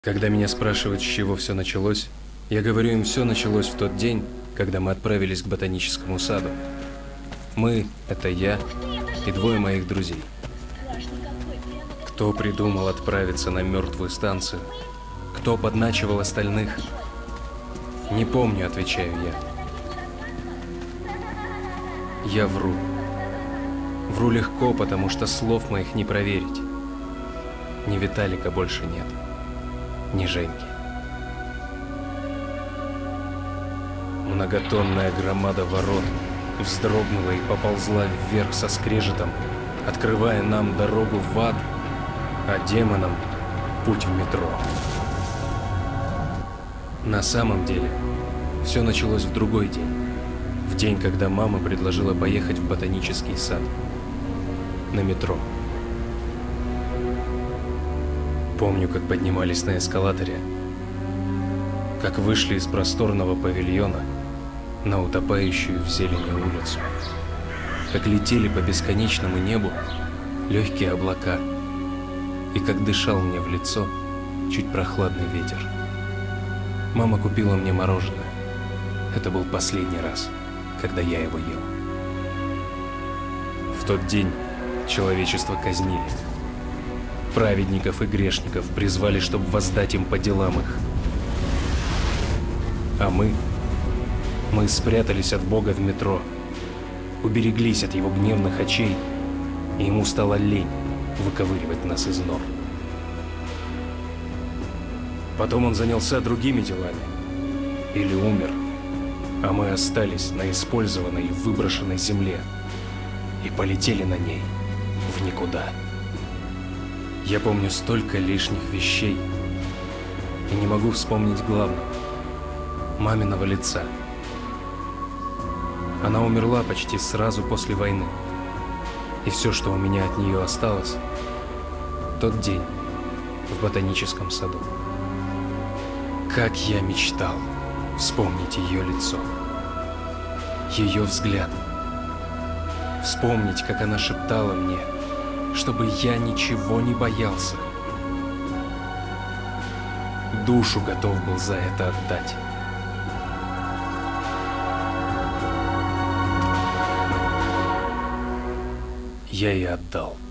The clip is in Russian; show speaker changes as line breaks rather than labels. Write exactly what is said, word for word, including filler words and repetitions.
Когда меня спрашивают, с чего все началось, я говорю им, все началось в тот день, когда мы отправились к ботаническому саду. Мы – это я и двое моих друзей. Кто придумал отправиться на мертвую станцию? Кто подначивал остальных? Не помню, отвечаю я. Я вру. Вру легко, потому что слов моих не проверить. Ни Виталика больше нет, ни Женьки. Многотонная громада ворот вздрогнула и поползла вверх со скрежетом, открывая нам дорогу в ад, а демонам путь в метро. На самом деле, все началось в другой день. В день, когда мама предложила поехать в ботанический сад. На метро. Помню, как поднимались на эскалаторе, как вышли из просторного павильона на утопающую в зелени улицу, как летели по бесконечному небу легкие облака, и как дышал мне в лицо чуть прохладный ветер. Мама купила мне мороженое. Это был последний раз, когда я его ел. В тот день человечество казнили. Праведников и грешников призвали, чтобы воздать им по делам их. А мы, мы спрятались от Бога в метро, убереглись от его гневных очей, и ему стало лень выковыривать нас из нор. Потом он занялся другими делами. Или умер, а мы остались на использованной и выброшенной земле и полетели на ней в никуда. Я помню столько лишних вещей и не могу вспомнить главного – маминого лица. Она умерла почти сразу после войны, и все, что у меня от нее осталось – тот день в ботаническом саду. Как я мечтал вспомнить ее лицо, ее взгляд, вспомнить, как она шептала мне, чтобы я ничего не боялся. Душу готов был за это отдать. Я и отдал.